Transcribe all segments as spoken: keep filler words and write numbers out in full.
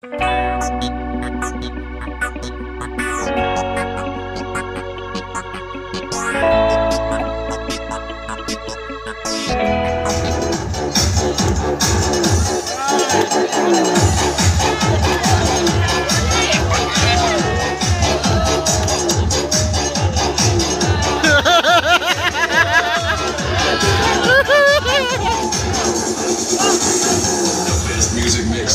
Music mix.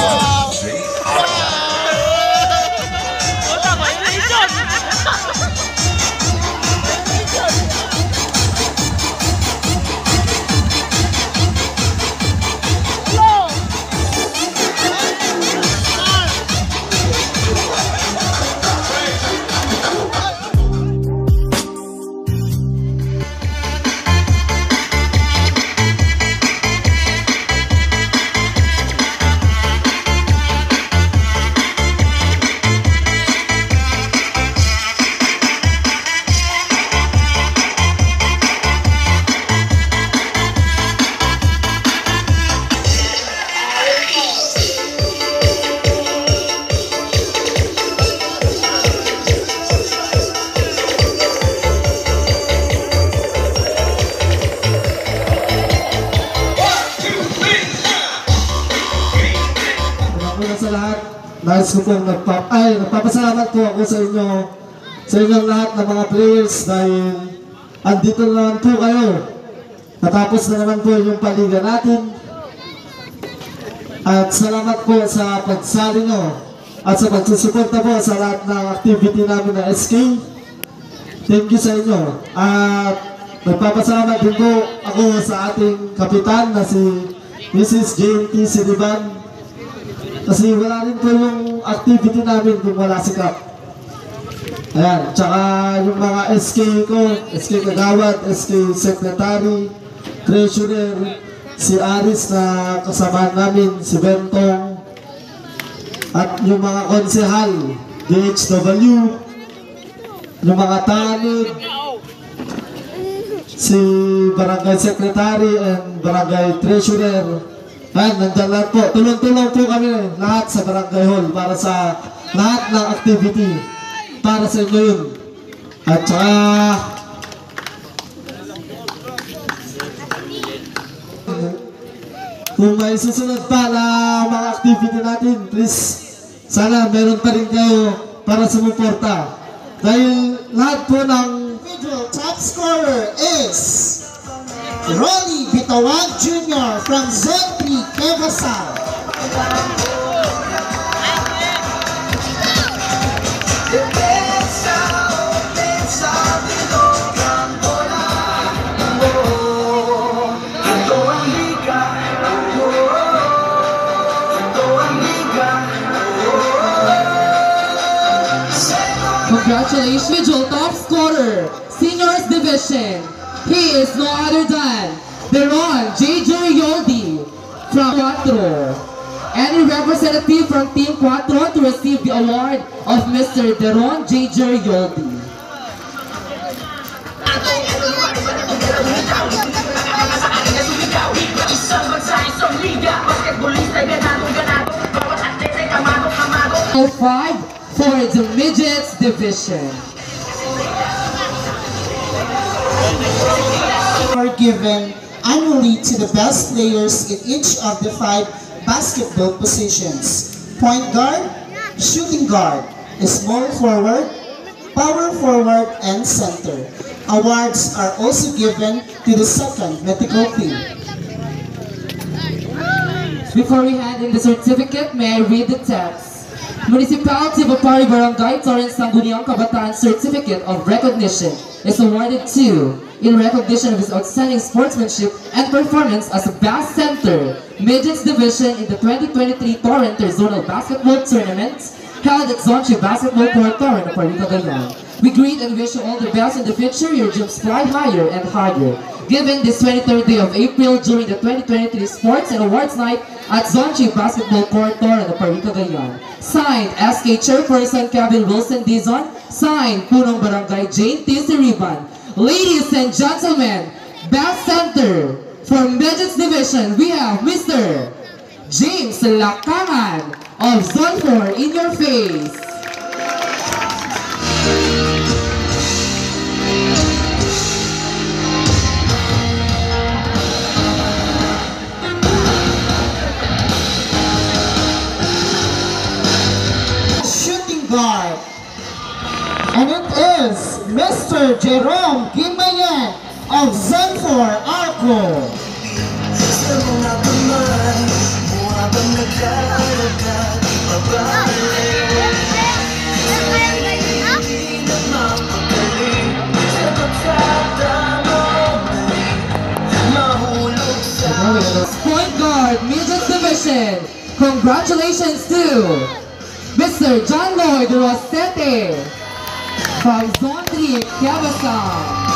Sa lahat, nais ko pong nagpap ay, nagpapasalamat po ako sa inyo, sa inyong lahat ng mga players dahil andito na naman po kayo. Natapos na naman po yung paliga natin. At salamat po sa pagsali nyo at sa pagsusuporta po sa lahat ng activity namin na S K. Thank you sa inyo. At nagpapasalamat din po ako sa ating kapitan na si Missus J T Siriban. Kasi wala rin po yung activity namin kung wala si Kap. Ayan, tsaka yung mga S K ko, S K Kagawad, S K Secretary, Treasurer, si Aris na kasama namin, si Bentong, at yung mga konsehal, D H W, yung mga tanod, si Barangay Secretary and Barangay Treasurer. Ayan, nandyan lahat po. Tulong-tulong po kami lahat sa Barangay Hall para sa lahat ng activity. Para sa inyo yun. At saka kung may susunod pa na mga activity natin, please, sana meron pa rin kayo para sumuporta. Dahil lahat po ng individual top scorer is Rolly Bitawan Junior from Zone three, Quezon. Congratulations, individual top scorer, Seniors Division. He is no other than Deron J J Yoldi from Cuatro. Any representative from Team Cuatro to receive the award of Mister Deron J J Yoldi. Five for the Midgets Division. Are given annually to the best players in each of the five basketball positions: point guard, shooting guard, small forward, power forward, and center. Awards are also given to the second medical team. Before we hand in the certificate, may I read the text? Municipality of Apari Barangay Torrens Sangguniang Kabataan Certificate of Recognition is awarded to, in recognition of his outstanding sportsmanship and performance as a Bass Center, Midgets Division in the twenty twenty-three Torrent Zonal Basketball Tournament held at Zonchi Basketball Court, Torrent, Apari, Cagayan. We greet and wish you all the best in the future. Your dreams fly higher and higher. Given this twenty-third day of April during the twenty twenty-three Sports and Awards Night at Zonchi Basketball Court, Torrent, Apari, Cagayan. Signed, S K Chairperson Kevin Wilson Dizon. Signed, Punong Barangay Jane T. Siriban. Ladies and gentlemen, Bass Center for Midgets Division, we have Mister James Lakangan of Zone four, In Your Face. Shooting guard. And it is Mister Jerome Gimayan of Zone four, Arco. Point guard, Midget Division. Congratulations to Mister John Lloyd Rosete from Zone three, Cabazon.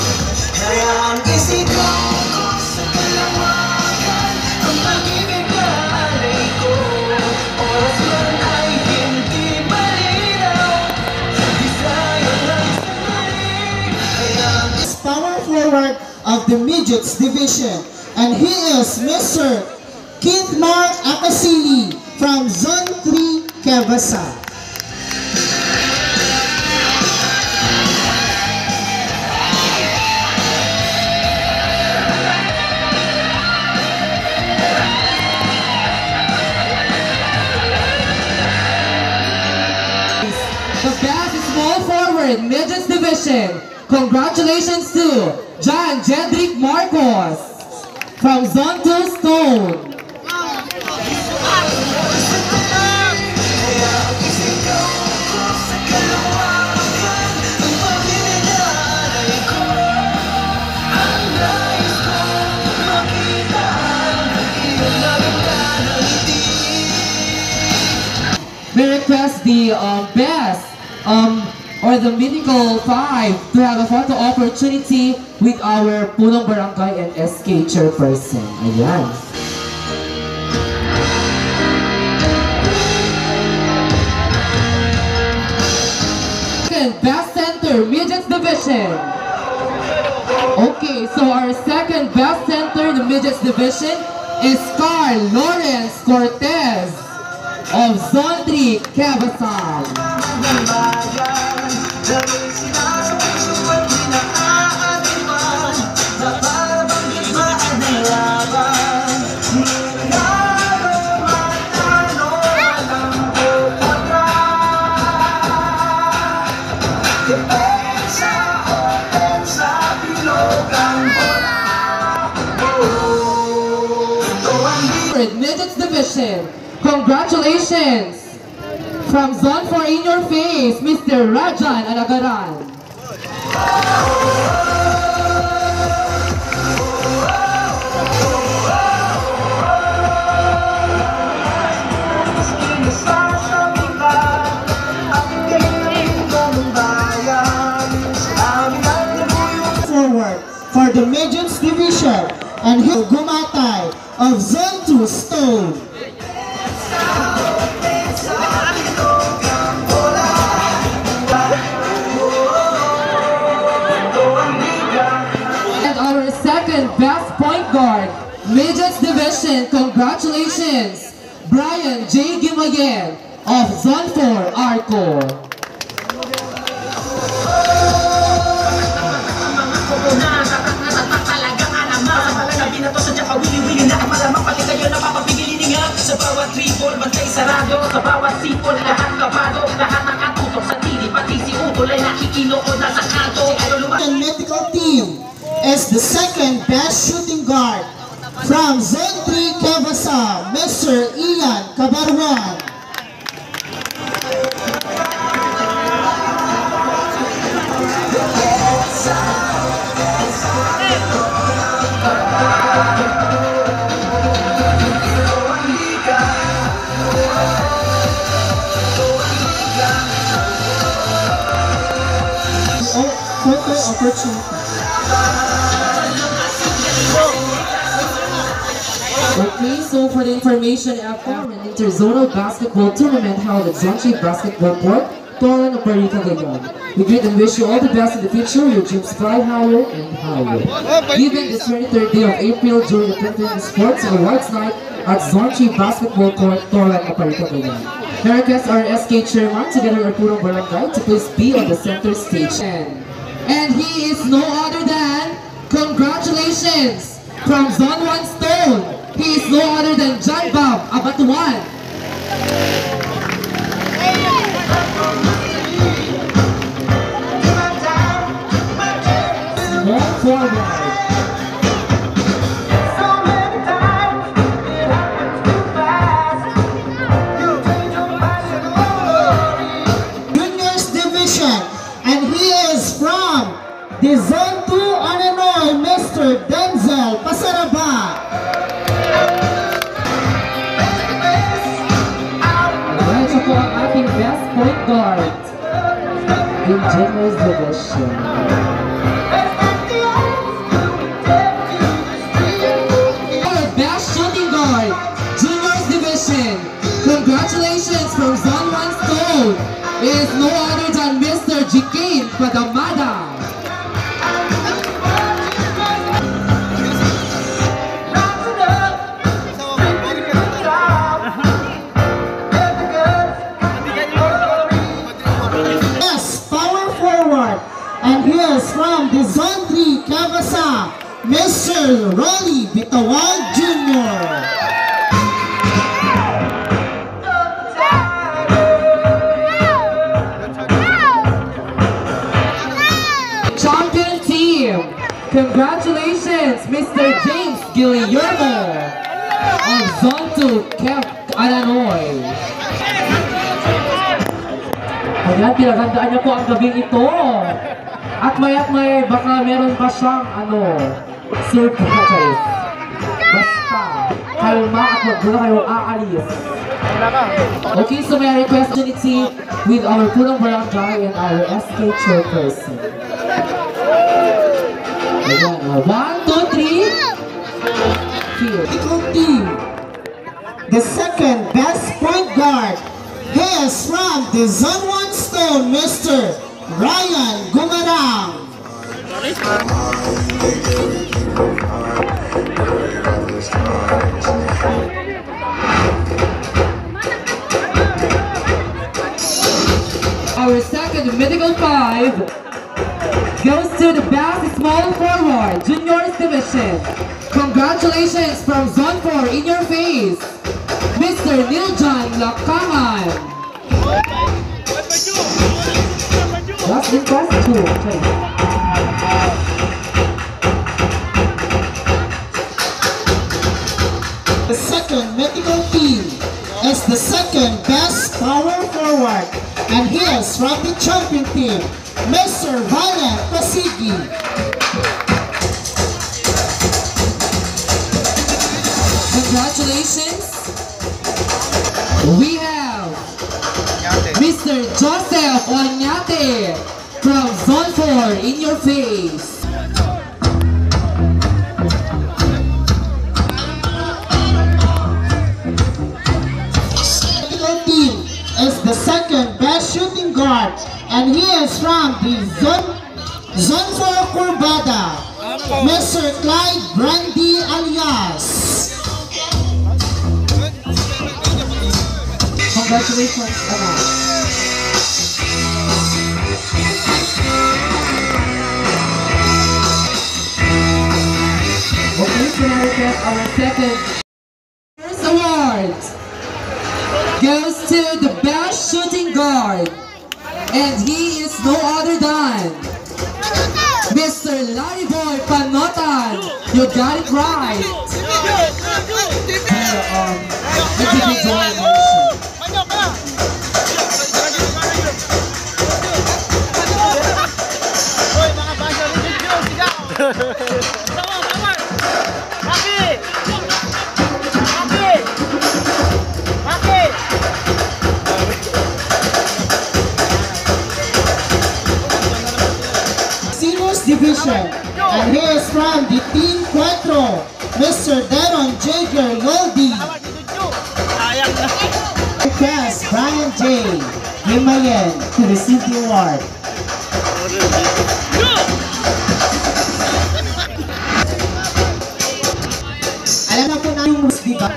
Power forward of the Midgets Division, and he is Mister Keith Mark Akasili from Zone three, Cabazon. The best small forward, Midgets Division. Congratulations to John Jedrick Marcos from Zone two, Stone. We request the um, best um, or the mythical five to have a photo opportunity with our Pulong Barangay and S K chairperson. Ayan. Second, best center, Midgets Division. Okay, so our second best center in the Midgets Division is Carl Lawrence Cortez of Zone three, Cabazon. Midgets Division. Congratulations from Zone four, In Your Face, Mister Rajan Anagaran. Forward for the Midgets Division, and he Gumatay of Zone two, Stone. And our second best point guard, Midgets Division. Congratulations, Brian J. Gimayan of Zone four, Arco. Sa bawat tribol, bantay sarado. Sa bawat sipol, lahat kabado. Lahat ng atutok sa tili, pati si Utol ay nakikinood na sa kanto. The medical team is the second best shooting guard from Zone three, Cabazon, Mister Ian Cabarwan. Photo opportunity. Okay, so for the information, F M, an interzonal basketball tournament held at Zone three Basketball Court Tolan Oparita Gayon. We greet and wish you all the best in the future. Your dreams fly higher and higher. Given this twenty-third day of April during the twenty twenty Sports and Awards Night at Zone three Basketball Court, Tolan Oparita Gayon. I request our S K Chairman together with our Purong Barangay to please be on the center stage. And he is no other than, congratulations, from Zone one Stone. He is no other than John Bob Abatuan. Small forward. Juniors Division, and he is from the Zone two Ananoy, Mister Denzel Pasaraba. Ito po ang ating best point guard in Juniors Division. Our best shooting guard, Juniors Division. Congratulations from Zone one Stone. Is no other than Mister Jikin Padamada. And he is from the Zone three Cavasa, Mister Rolly Bitawal Junior Champion team, congratulations, Mister James Guillermo of Zone two Camp Ananoy. Ayan, pinagandaan niya po ang gabing ito. At maya't may baka meron pa siyang ano, surprise. Basta, kalma at wag na kayo aalis. Okay, so may I request unity with our Purong Barangay and our S K chairperson. Ayan, uh, one, two, three. Field. Equal team. The second best point guard. He is from the Zone one Stone, Mister Ryan Gumarang. Our second mythical five goes to the best small forward, Juniors Division. Congratulations from Zone four in your face, Mister Niljan Lakangan. That's in class two. Okay. The second mythical team is the second best power forward, and he is from the champion team, Mister Violent Pasigi. Congratulations. We have Mister Joseph Onyate from Zone four in your face. The team is the second best shooting guard, and he is from the Zone, Zone four Curbada, Mister Clyde Brandy Alias. Congratulations, Anna. Okay, so now we have our second first award goes to the best shooting guard, and he is no other than Mister Larry Boy Panotan. You got it right. Uh, um, individual motion. Seniors Division, and he is from the Team Cuatro, Mister Deron Jager Yoldi. Request Brian J. Himayen to receive the award. Alam na po namin yung di ba?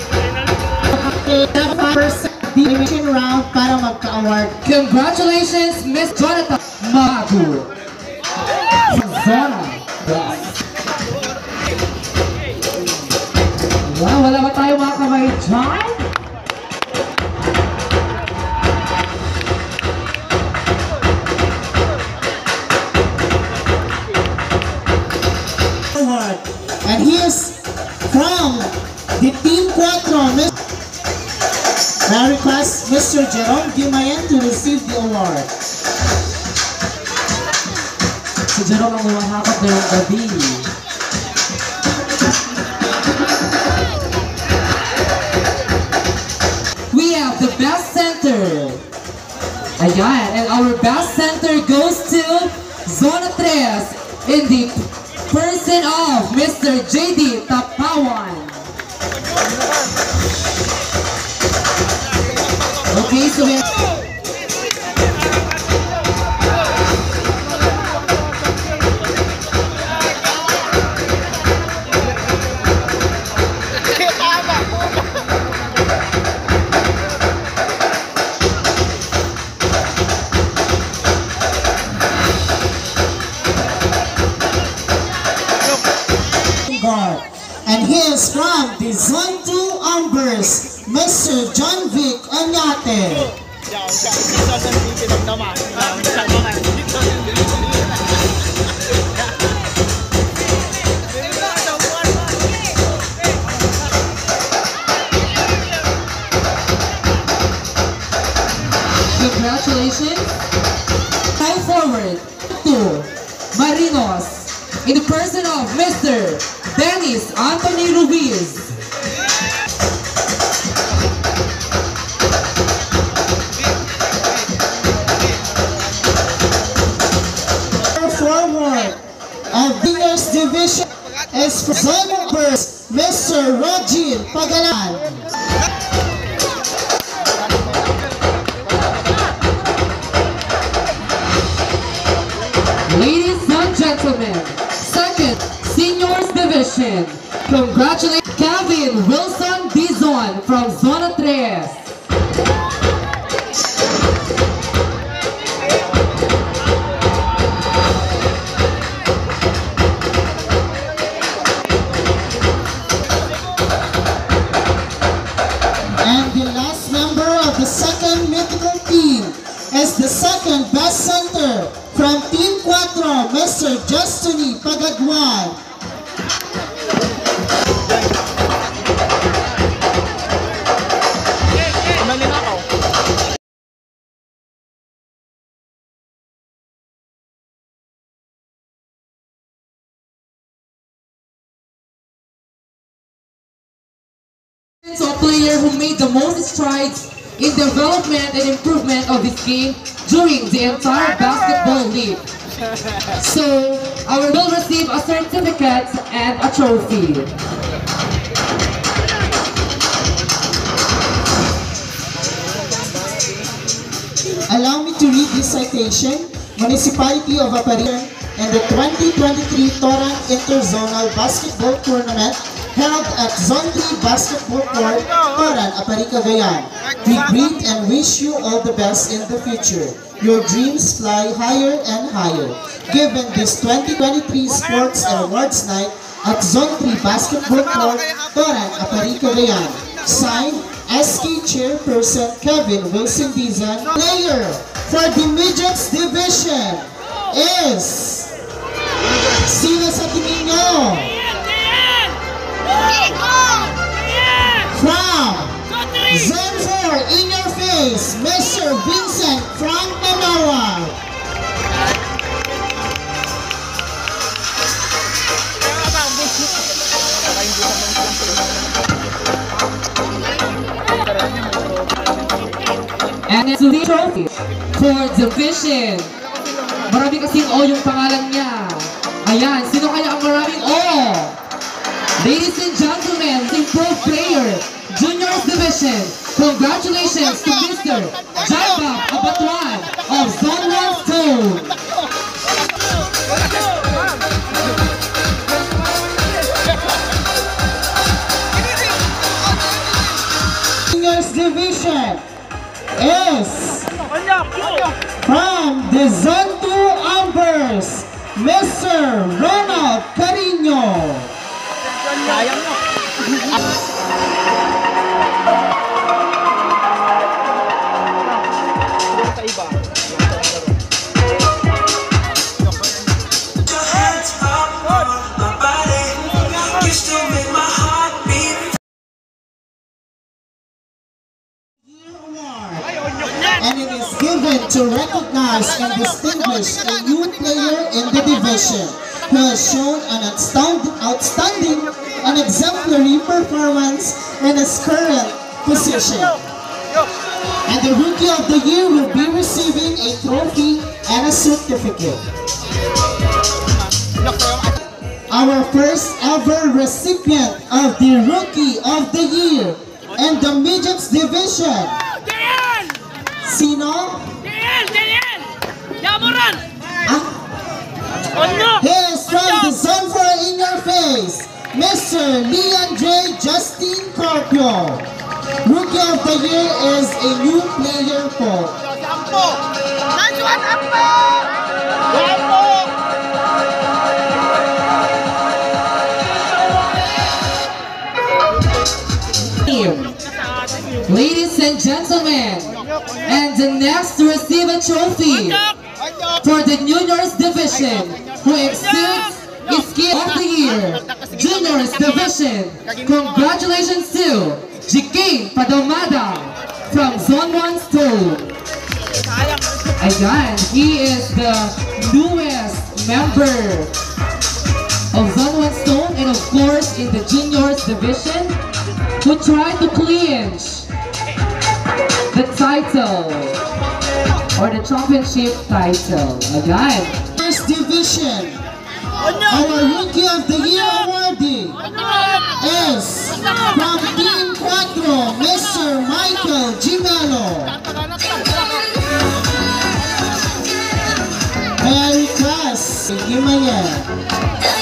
First elimination round para magka-award. Congratulations, Miss Jonathan Magu. Zona. Yes. Wow, wala ba tayo mga kamay dyan? Award. And he is from the Team Quattro. I request Mister Jerome Guimayan to receive the award. Si Jerome ang umahakot na yung gabi. We have the best center. Ayan, and our best center goes to Zona tres in the person of Mister J D Tapawan. Okay, so we have guard. And he is from the Zone two Ambers, Mister John Vic Onyate. congratulations. Time forward to Marinos in the person of Mister Dennis Anthony Ruiz. Forward of Winners Division is from Zone Ambers, Mister Rogin Pagalan. Ladies and gentlemen, second seniors division. Congratulations, Kevin Wilson Dizon from Zona tres. And the last member of the second mythical team is the second best center from Team Quattro, Mister Justini Pagaduan. So a player who made the most strides in development and improvement of this game during the entire basketball league. So, our will receive a certificate and a trophy. Allow me to read this citation. Municipality of Aparia and the twenty twenty-three Torrent Interzonal Basketball Tournament held at Zone three Basketball Court, Torrent, Aparri, Cagayan. We greet and wish you all the best in the future. Your dreams fly higher and higher. Given this twenty twenty-three Sports and Awards Night at Zone three Basketball Court, Torrent, Aparri, Cagayan. Signed, S K Chairperson Kevin Wilson Dizon. Player for the Midgets Division is... Sino sa tingin nyo? From Zone four, in your face, Mister Vincent Frank Manawa. And it's the trophy for division. Marami kasing O yung pangalan niya. Ayan, sino kaya ang maraming O? Ladies and gentlemen, improved player, juniors division. Congratulations to Mister Jaibab Kabatuan of Zone one Stone. Seniors Division is from the Zone two Ambers, Mister Ronald Carino. And it is given to recognize and distinguish a new player in the division who has shown an outstand- outstanding and exemplary performance in his current position. And the Rookie of the Year will be receiving a trophy and a certificate. Our first ever recipient of the Rookie of the Year in the Midgets Division. Sino? Daniel! Daniel! Yamuran! Ah, Onyo! he is from the Zone four in your face, Mister Leon J. Justin Carpio. Rookie of the Year is a new player po. Sampo! Nanjuan Ampo! Sampo! Ladies and gentlemen, and the next to receive a trophy for the Juniors Division who exceeds his skill of the year, Juniors Division. Congratulations to Jikain Padomada from Zone one Stone. Again, he is the newest member of Zone one Stone and of course in the Juniors Division who tried to clinch the title or the championship title. Again, First Division, our Rookie of the Year awardee is from Team Cuatro, Mister Michael Gimelo. May I request, Gimaya.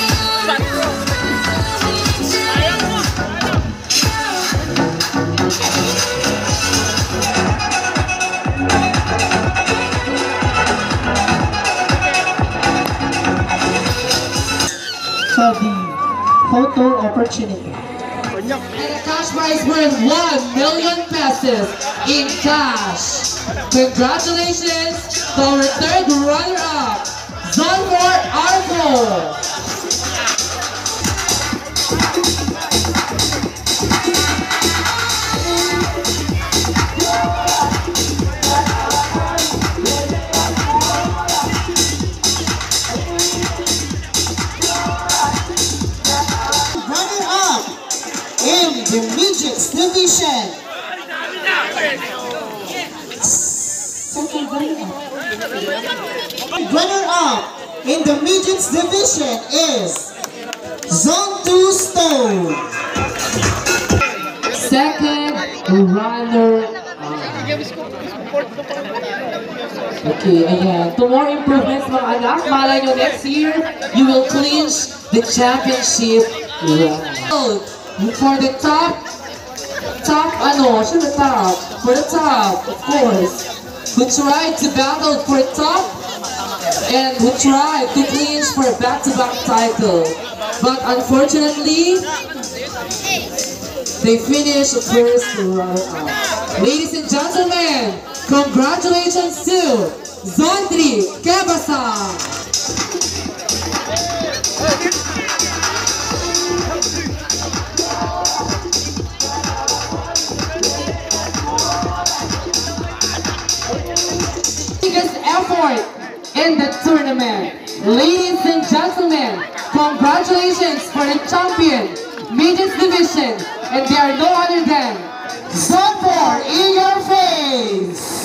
For the photo opportunity. and a cash prize worth one million pesos in cash. Congratulations to our third runner-up, Zone four Arco. Runner-up in the Midgets Division. Second runner-up. Runner-up in the Midgets Division is Zone two Stone. Second runner-up. Okay, ayan. To more improvements mga anak, malay nyo next year, you will clinch the championship round. For the top, top ano, siya the top, for the top, of course, who tried to battle for top, and who tried to clinch for a back-to-back title. But unfortunately, they finished first runner-up. Ladies and gentlemen, congratulations to Zone three, Kebasa! Biggest effort in the tournament. Ladies and gentlemen, congratulations for the champion, Midgets Division, and they are no other than Zone four in your face.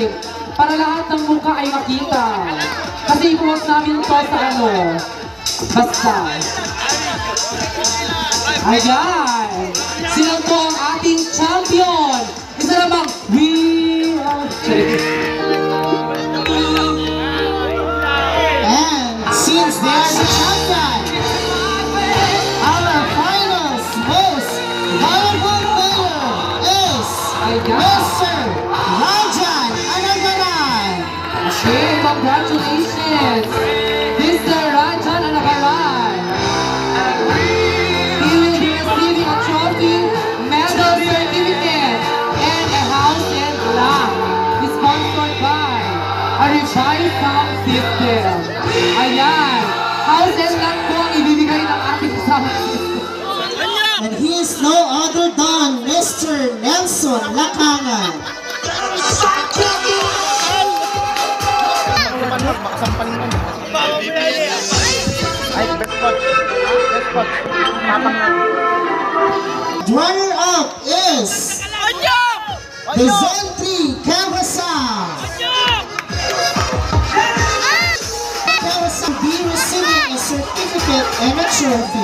team para lahat ng mukha ay makita. Kasi ibuhos namin to sa ano. Basta. Ayan. Sila po ang ating champion. Isa namang we are... And since they are the champion, our finals most valuable player is Mister Rajan Anagaran. Okay, congratulations, Mister Rajan Anagaran. He will be receiving a trophy, medal certificate, and a house and lot. Sponsored by a revised sound system. Ayan, house and lot po ang ibibigay ng ating sound system. And he is no other than Mister Nelson Lacangan. Runner-up is the Zone three Kawasa. Kawasa will be receiving a certificate and a trophy.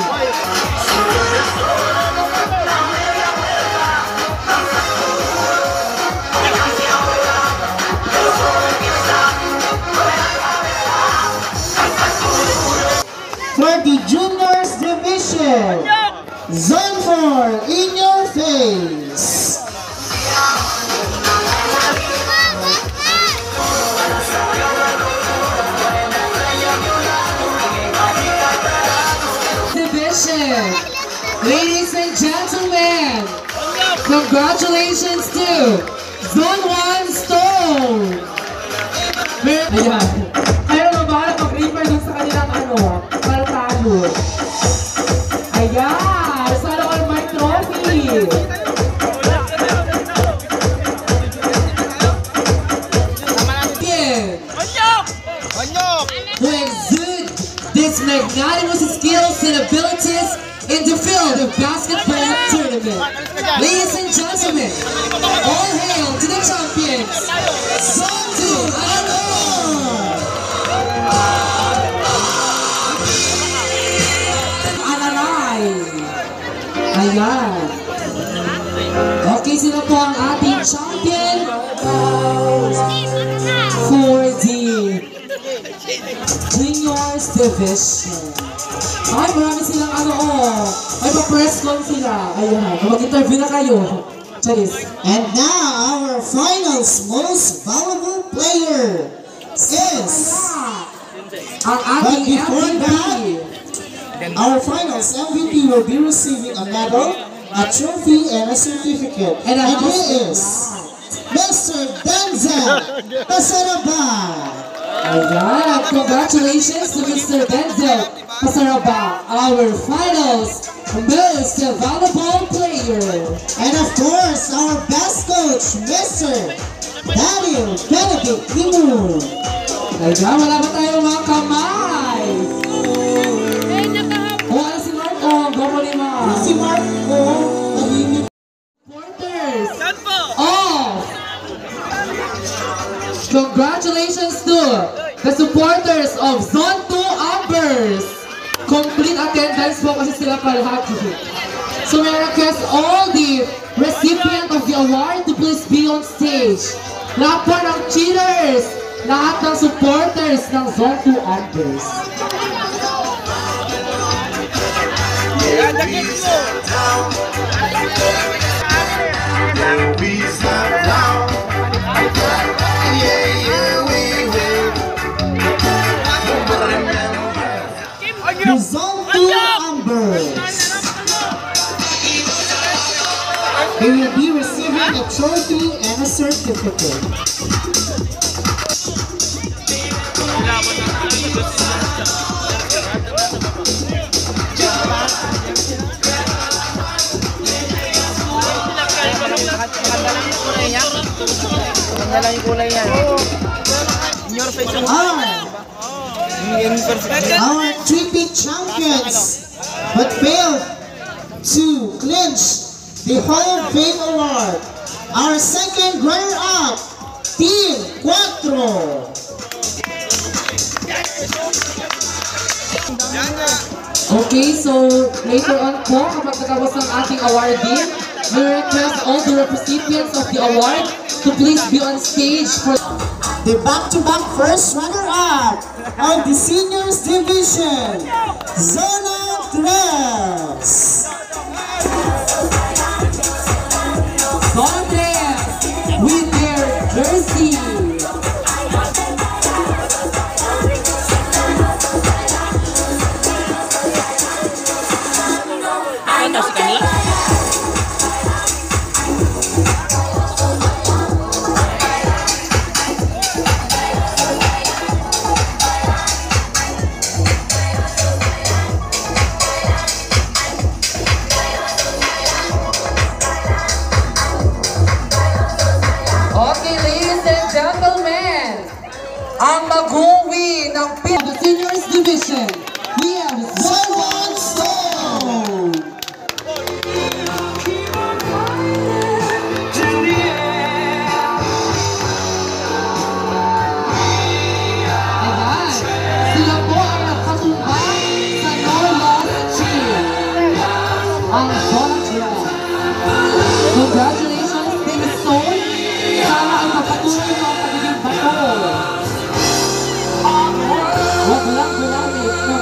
For the juniors division, Zone four, in your face. Division. Ladies and gentlemen, congratulations to Zone one Stone. Ayan. Ayaw na ba mag-refer dun sa kanilang ano, paltalo. Ayan, sana all my trophy. Who exude this magnanimous skills and abilities in the field of basketball tournament. Ladies and gentlemen, all hail to the champions, Zone two Anaray. Ayan. Okay, sila po ang ating champion for the juniors division. Ay, marami silang ano, oh. Ay, pa-press con sila. Ayan, mag-interview na kayo. Charis. And now, our finals most valuable player is... Ang But ating before M V P. that, our finals M V P will be receiving a medal, a trophy, and a certificate. And a And he house and is Mister Denzel Pasaraba. Ayan, congratulations to Mister Denzel Pasaraba, our finals most valuable player. And of course, our best coach, Mister Daniel Benedict Limu. Ayan, wala ba tayong mga kamay? O, ano si Mark? O, gomo ni Mark. Si Marco, tahimik. Supporters of congratulations to the supporters of Zone two Ambers. Complete attendance po kasi sila palagi. So may request all the recipient of the award to please be on stage. Lahat po ng cheerers, lahat ng supporters ng Zone two Ambers. The Zone two Ambers. They will be receiving a trophy and a certificate. Maganda lang yung kulay niya. Your face yung Our, our three-peat champions, but failed to clinch the Hall of Fame Award. Our second runner-up Team four. Okay, so later on po, kapag natapos ng ating awarding, we request all the recipients of the award to please be on stage for The back-to-back first runner-up of the Seniors Division, Zona tres. Congress with their jersey. Okay, ladies and gentlemen, ang mag-uwi ng P- the Seniors Division, we have Someone Stone. Ayan, sila po ang nagkatumbang sa No Loss Team, ang Zontra. Congratulations, Team Stone. Sana ang magpatuloy ng pagiging bato. Wag lang gumamit ng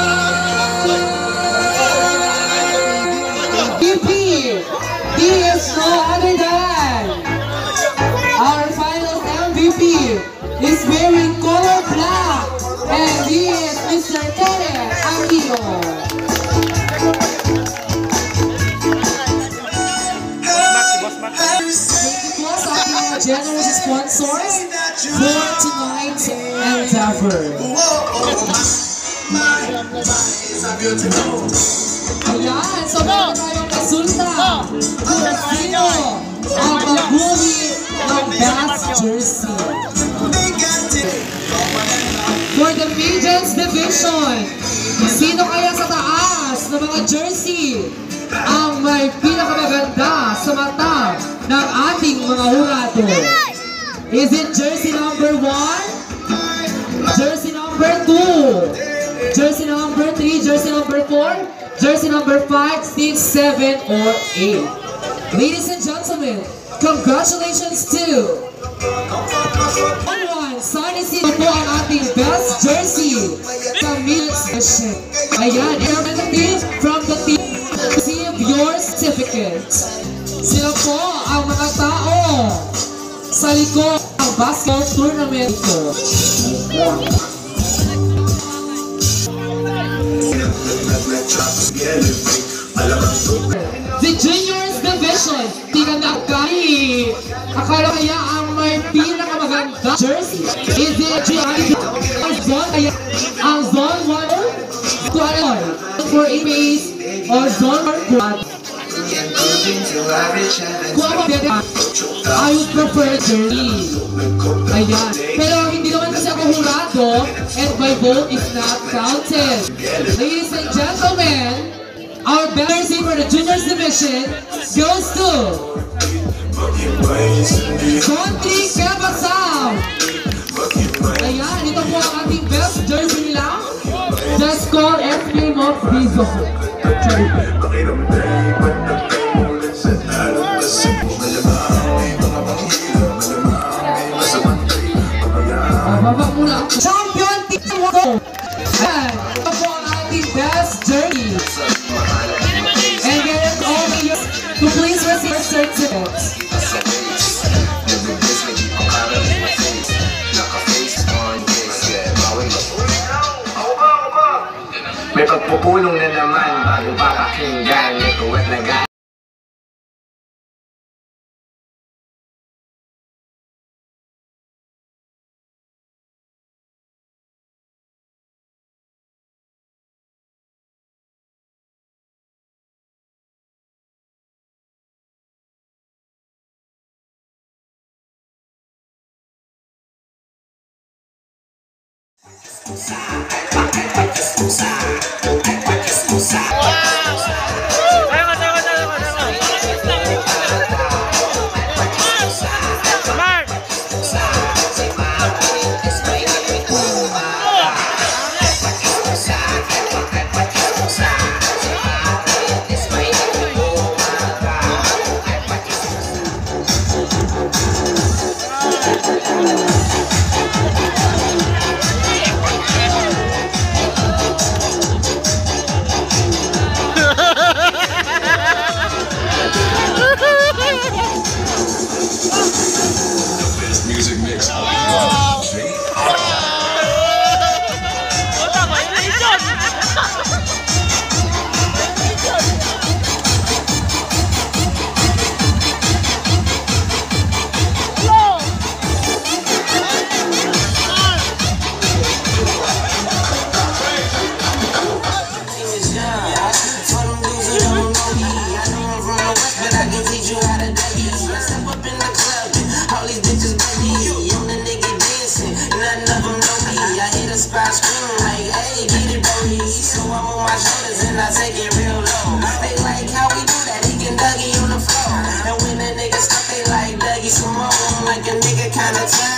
P P. He is no other than our finals M V P is wearing color black, and he is Mister Kenneth Aquino. Thank you po sa ating mga generous sponsors for tonight's endeavor. Ayan, so meron tayong resulta kung sino ang mag-uwi ng best jersey. For the Pigeons Division, sino kaya sa taas ng mga jersey ang may pinakamaganda sa mata ng ating mga hurado? Is it jersey number one? Jersey number two? Jersey number three? Jersey number four? Jersey number five, six, seven, or eight? Ladies and gentlemen, congratulations to one, Sunny City po ang ating best jersey sa Mix Edition. Ayan, representative from the team, receive your certificate. Sila po ang mga tao sa likod ng basketball tournament ito. The Juniors Division, tinanakay. Akala kaya ang may pinakamaganda jersey? Is it ang zone? Kaya ang zone one for a base or zone one? Kung ako pwede, I would prefer jersey. Ayan. Pero hindi naman kasi ako hurado and my vote is not counted. Ladies and gentlemen, our best jersey for the Juniors Division goes to Country Kebasam. Ayan, ito po ang ating best jersey nila. Just call F K Mox Bizo. Bababa muna. Champion Team one. Ayan, ito po ang ating best jersey. And get it all of you to please receive certificates. May pagpupulong na naman bago pa pakinggan. May kuwet na ga Smart! I take it real low. They like how we do that, he can Dougie on the floor. And when the niggas stuck, they like Dougie some more. Like a nigga kinda time.